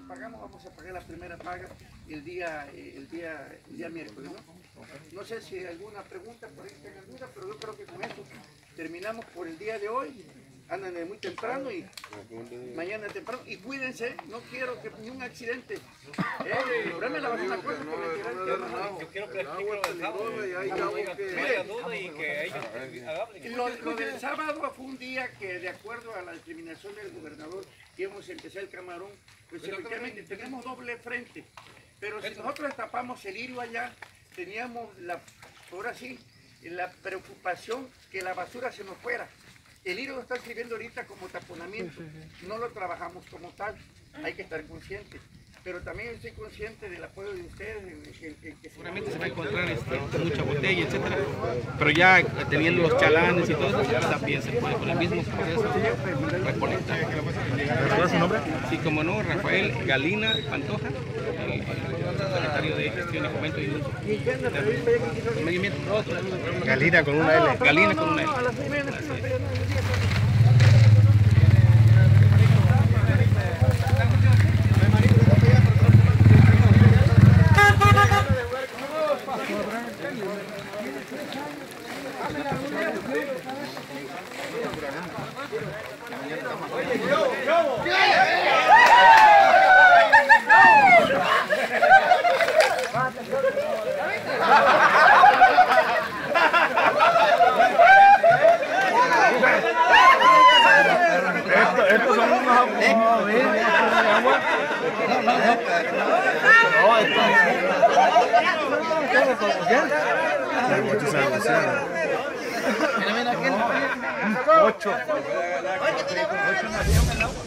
pagamos, vamos a pagar la primera paga el día miércoles, ¿no? No sé si hay alguna pregunta, por ahí tengan duda, pero yo creo que con esto terminamos por el día de hoy. Andan muy temprano y mañana temprano. Y cuídense, no quiero que ni un accidente. Programe la basura cosa por retirar el tema. Yo quiero que haya duda y que ellos hablen. Lo del sábado fue un día que, de acuerdo a la determinación del gobernador, íbamos a empezar el camarón, pues efectivamente tenemos doble frente. Pero si nosotros destapamos el Lirio allá, teníamos ahora sí, la preocupación que la basura se nos fuera. El Lirio lo está escribiendo ahorita como taponamiento, no lo trabajamos como tal, hay que estar conscientes. Pero también estoy consciente del apoyo de ustedes. Seguramente se va a encontrar mucha botella, etcétera, pero ya teniendo los chalanes y todo eso, también se puede con el mismo proceso recolectar. ¿Recuerda su nombre? Sí, como no, Rafael Galina Pantoja, el secretario de Gestión y Fomento de Industria. Galina con una L. Galina con una L. Estos son unos Ocho.